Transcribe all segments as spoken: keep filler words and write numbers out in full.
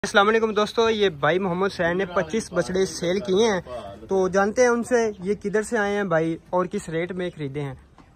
अस्सलाम वालेकुम दोस्तों, ये भाई मोहम्मद सैन ने पच्चीस बछड़े सेल किए हैं, तो जानते हैं उनसे ये किधर से आए हैं भाई और किस रेट में खरीदे हैं।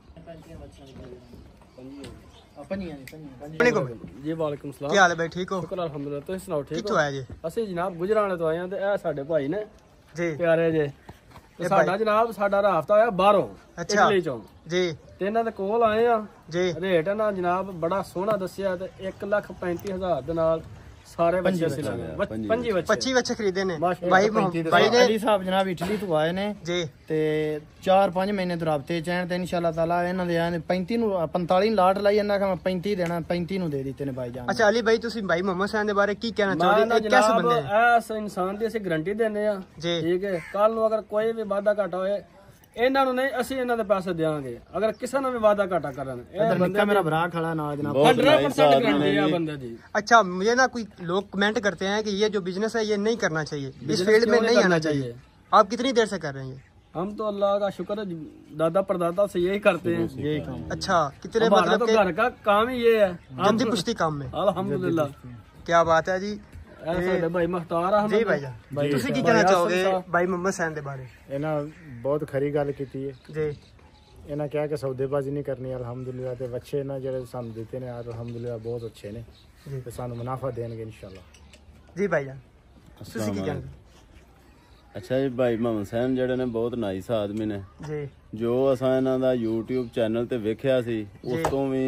जी वालेकुम सलाम, क्या हाल है भाई, ठीक हो? शुक्र अल्हम्दुलिल्लाह, तुम सुनाओ ठीक हो? कित्थों आए जी? ਅਸੀਂ ਜਨਾਬ ਗੁਜਰਾਣੇ ਤੋਂ ਆਏ ਹਾਂ ਤੇ ਇਹ ਸਾਡੇ ਭਾਈ ਨੇ जी ਪਿਆਰੇ ਜੇ ਤੇ ਸਾਡਾ ਜਨਾਬ ਸਾਡਾ ਰਾਫਤਾ ਹੋਇਆ ਬਾਹਰੋਂ अच्छा ਇਟਲੀ ਚੋਂ जी ਤੇ ਇਹਨਾਂ ਦੇ ਕੋਲ ਆਏ ਆ। जी ਰੇਟ ਇਹਨਾਂ ਜਨਾਬ ਬੜਾ ਸੋਹਣਾ ਦੱਸਿਆ ਤੇ ਇੱਕ ਲੱਖ ਪੈਂਤੀ ਹਜ਼ਾਰ ਦੇ ਨਾਲ सारे बच्चे सिलाए पंजी बच्चे पच्ची बच्चे खरीदे ने भाई भाई ने अली साहब जनाब इटली तो आए ने जी ते चार पांच महीने तो राबते चैन ते इंशाल्लाह ताला इन्हां दे आए पैंती नु पैंतालीस लाट लाई इन्हां का मैं पैंती देना पैंती नु दे दित्ते ने भाई जान। अच्छा अली भाई तुसी भाई मोहम्मद सैन दे बारे की कहना चाहोगे, कैसे बंदे हैं? ऐस इंसान दी ਅਸੀਂ ਗਾਰੰਟੀ ਦਿੰਦੇ ਆ जी ਠੀਕ ਹੈ। ਕੱਲ ਨੂੰ ਅਗਰ ਕੋਈ ਵੀ ਵਾਅਦਾ ਘਾਟਾ ਹੋਏ ਇਹਨਾਂ ਨੂੰ ਨਹੀਂ ਅਸੀਂ ਇਹਨਾਂ ਦੇ ਪੈਸੇ ਦੇਵਾਂਗੇ। ਅਗਰ ਕਿਸੇ ਨੂੰ ਵੀ ਵਾਅਦਾ ਘਾਟਾ ਕਰਨ ਇਹ निक्का मेरा भरा खड़ा ना जनाब सौ परसेंट गारंटी है बंदे दी। अच्छा मुझे ना कोई लोग कमेंट करते हैं कि ये जो बिजनेस है ये नहीं करना चाहिए, इस फील्ड में नहीं आना चाहिए। आप कितनी देर से कर रहे हैं ये? हम तो अल्लाह का शुक्र है दादा परदादा से यही करते हैं यही काम। अच्छा कितने हमारा मतलब तो घर का काम ही ये है गंदी पुश्ती काम में। अल्हम्दुलिल्लाह क्या बात है जी। ऐसा भाई मुख्तार अहमद जी भाई जान ਤੁਸੀਂ ਕੀ ਕਹਿਣਾ ਚਾਹੋਗੇ ਭਾਈ ਮੁਹੰਮਦ ਸੈਨ ਦੇ ਬਾਰੇ? ਇਹਨਾਂ ਬਹੁਤ ਖਰੀ ਗੱਲ ਕੀਤੀ ਹੈ ਜੀ। ਇਹਨਾਂ ਕਿਹਾ ਕਿ ਸੌਦੇਬਾਜ਼ੀ ਨਹੀਂ ਕਰਨੀ ਅਲਹਮਦੁਲਿਲਾ ਤੇ ਬੱਚੇ ਨਾ ਜਿਹੜੇ ਸਾਨੂੰ ਦਿੱਤੇ ਨੇ ਅਲਹਮਦੁਲਿਲਾ ਬਹੁਤ ਅੱਛੇ ਨੇ ਤੇ ਸਾਨੂੰ ਮੁਨਾਫਾ ਦੇਣਗੇ ਇਨਸ਼ਾਅੱਲਾ। ਜੀ ਭਾਈ ਜਾਨ ਤੁਸੀਂ ਕੀ ਕਹਿੰਦੇ? ਅੱਛਾ ਜੀ, ਭਾਈ ਮੁਹੰਮਦ ਸੈਨ ਜਿਹੜੇ ਨੇ ਬਹੁਤ ਨਾਈਸ ਆਦਮੀ ਨੇ ਜੀ। ਜੋ ਅਸਾਂ ਇਹਨਾਂ ਦਾ YouTube ਚੈਨਲ ਤੇ ਵੇਖਿਆ ਸੀ ਉਸ ਤੋਂ ਵੀ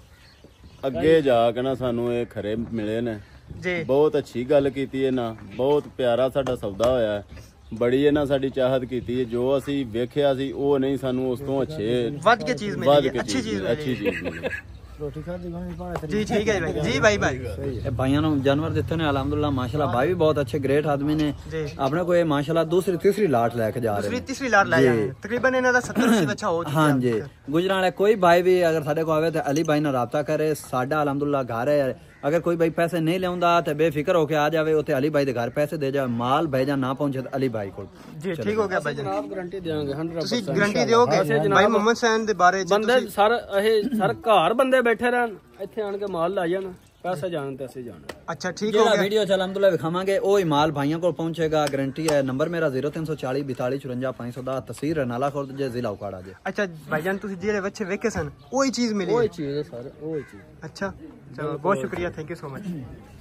ਅੱਗੇ ਜਾ ਕੇ ਨਾ ਸਾਨੂੰ ਇਹ ਖਰੇ ਮਿਲੇ ਨੇ ਜੀ। ਬਹੁਤ ਅੱਛੀ ਗੱਲ ਕੀਤੀ ਹੈ ਨਾ, ਬਹੁਤ ਪਿਆਰਾ ਸਾਡਾ ਸੌਦਾ ਹੋਇਆ ਹੈ, ਬੜੀ ਇਹਨਾਂ ਸਾਡੀ ਚਾਹਤ ਕੀਤੀ ਹੈ। ਜੋ ਅਸੀਂ ਵੇਖਿਆ ਸੀ ਉਹ ਨਹੀਂ, ਸਾਨੂੰ ਉਸ ਤੋਂ ਅੱਛੇ ਵੱਧ ਕੇ ਚੀਜ਼ ਮਿਲੀ ਹੈ, ਅੱਛੀ ਚੀਜ਼ ਅੱਛੀ ਚੀਜ਼ ਮਿਲੀ। ਰੋਟੀ ਖਾਦੀ जी ठीक है भाई। जी भाई भाई भाइयों ने जानवर दिते ने अल्हम्दुलिल्लाह माशाल्लाह, भाई भी बहुत अच्छे ग्रेट आदमी ने जी। अपने को ये माशाल्लाह दूसरी तीसरी लाट लेके जा रहे दूसरी हैं। तीसरी लाट लाया है तकरीबन इन्हां दा सत्तर अस्सी बच्चा हो चुका हाँ है। जी, गुजराने कोई भाई भी अगर साडे को आवे तो अली भाई ने राबता करे। साडा अल्हम्दुलिल्लाह घर है, अगर कोई भाई पैसे नहीं लियाउंदा तो बेफिक्र होके आ जावे, उते अली भाई दे घर पैसे दे जावे, माल भेजा ना पहुंचे तो अली भाई को। जी ठीक हो गया भाई जान, जनाब गारंटी देंगे सौ ਤੁਸੀਂ परसेंट ਗਾਰੰਟੀ ਦਿਓਗੇ ਭਾਈ ਮੁਹੰਮਦ ਸੈਨ ਦੇ ਬਾਰੇ? ਜੀ ਬੰਦੇ ਸਰ ਇਹ ਸਰ ਘਰ ਬੰਦੇ ਬੈਠੇ ਰਹਿਣ, ਇੱਥੇ ਆਣ ਕੇ ਮਾਲ ਲਾ ਜਾਣ, ਪੈਸੇ ਜਾਣ ਤੇ ਅਸੀਂ ਜਾਣ। अच्छा ठीक हो जेड़ा गया। वीडियो च अल्हम्दुलिल्लाह दिखावांगे ओ ही माल भाइयों को पहुंचेगा, गारंटी है। नंबर मेरा जीरो तीन सौ चालीस बतालीस चुरंजा पाँच सौ दस, तहसील रनाला खुर्द जे जिला उकाड़ा जे। अच्छा भाईजान ਤੁਸੀਂ ਜਿਹੜੇ ਬੱਚੇ ਵੇਖੇ ਸਨ ਉਹੀ ਚੀਜ਼ ਮਿਲੀ ਉਹ ਹੈ? ਚੀਜ਼ ਹੈ ਸਰ, ਉਹ ਚੀਜ਼। अच्छा चलो बहुत शुक्रिया, थैंक यू सो मच।